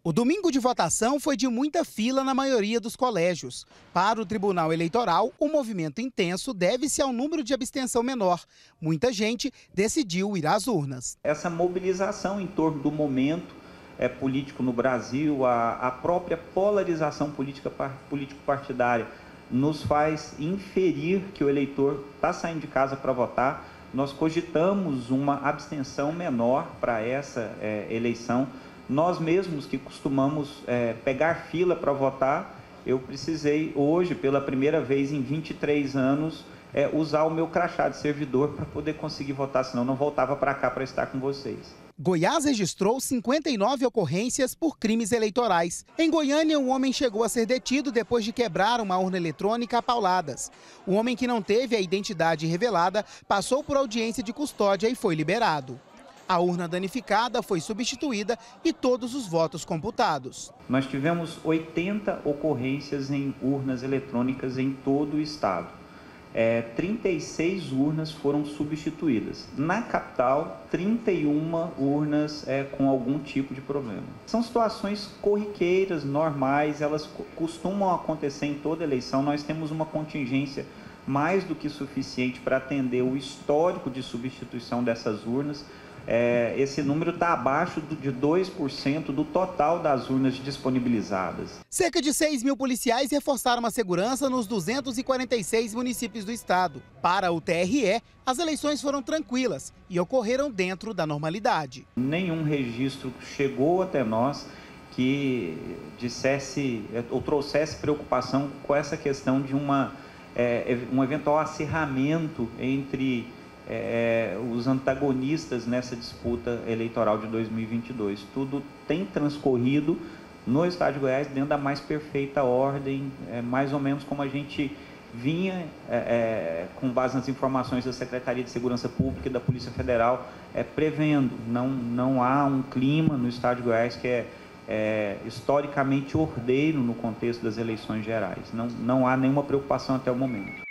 O domingo de votação foi de muita fila na maioria dos colégios. Para o Tribunal Eleitoral, o movimento intenso deve-se ao número de abstenção menor. Muita gente decidiu ir às urnas. Essa mobilização em torno do momento político no Brasil, a própria polarização político-partidária nos faz inferir que o eleitor está saindo de casa para votar. Nós cogitamos uma abstenção menor para essa eleição. Nós mesmos que costumamos pegar fila para votar, eu precisei hoje, pela primeira vez em 23 anos, usar o meu crachá de servidor para poder conseguir votar, senão não voltava para cá para estar com vocês. Goiás registrou 59 ocorrências por crimes eleitorais. Em Goiânia, um homem chegou a ser detido depois de quebrar uma urna eletrônica a pauladas. O homem, que não teve a identidade revelada, passou por audiência de custódia e foi liberado. A urna danificada foi substituída e todos os votos computados. Nós tivemos 80 ocorrências em urnas eletrônicas em todo o estado. 36 urnas foram substituídas. Na capital, 31 urnas com algum tipo de problema. São situações corriqueiras, normais, elas costumam acontecer em toda eleição. Nós temos uma contingência mais do que suficiente para atender o histórico de substituição dessas urnas. Esse número está abaixo de 2% do total das urnas disponibilizadas. Cerca de 6 mil policiais reforçaram a segurança nos 246 municípios do estado. Para o TRE, as eleições foram tranquilas e ocorreram dentro da normalidade. Nenhum registro chegou até nós que dissesse ou trouxesse preocupação com essa questão de um eventual acirramento entre os antagonistas nessa disputa eleitoral de 2022. Tudo tem transcorrido no estado de Goiás dentro da mais perfeita ordem, mais ou menos como a gente vinha, com base nas informações da Secretaria de Segurança Pública e da Polícia Federal, prevendo. Não há um clima no estado de Goiás que é historicamente ordeiro no contexto das eleições gerais. Não há nenhuma preocupação até o momento.